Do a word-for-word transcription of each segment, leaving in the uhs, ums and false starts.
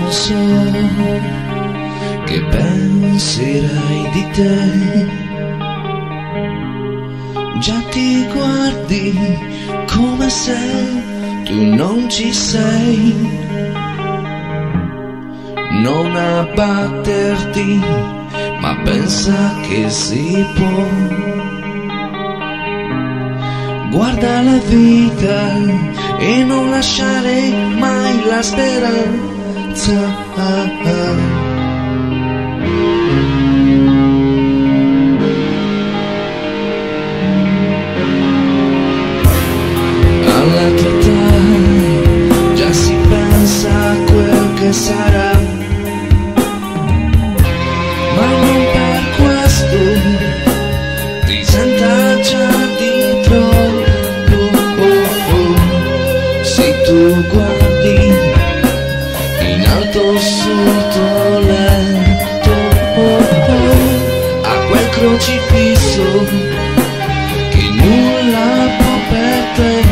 non so che penserai di te. Già ti guardi come se tu non ci sei. Non abbatterti, ma pensa che si può. Guarda la vita e non lasciare mai la speranza. Alla tua età già si pensa a quel che sarà, ma non per questo ti senta già di troppo. Oh, oh. Se tu guardi in alto sotto letto, oh, oh, a quel crocifisso che nulla può per te.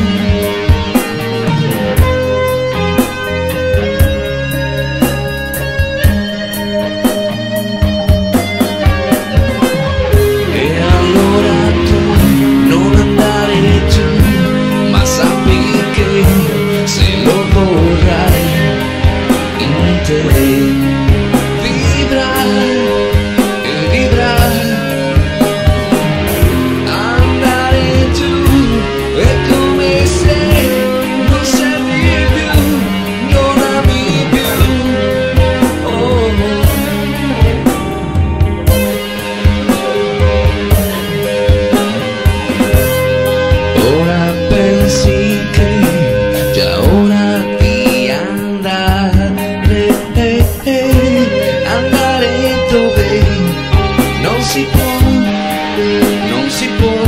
Non si può,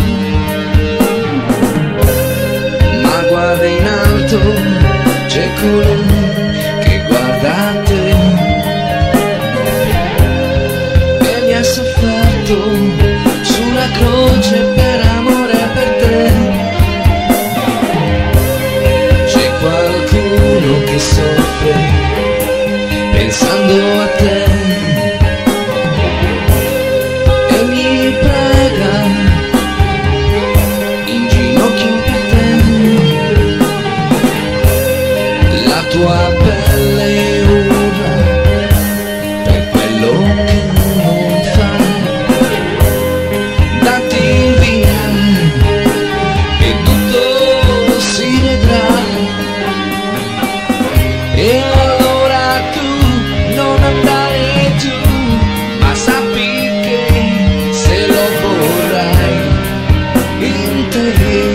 ma guarda in alto, c'è colui che guarda a te e mi ha sofferto sulla croce per amore per te. C'è qualcuno che soffre pensando a te. Tua pelle urla per quello che non fai. Datti via e tutto si vedrà. E allora tu non andare giù, ma sappi che se lo vorrai in te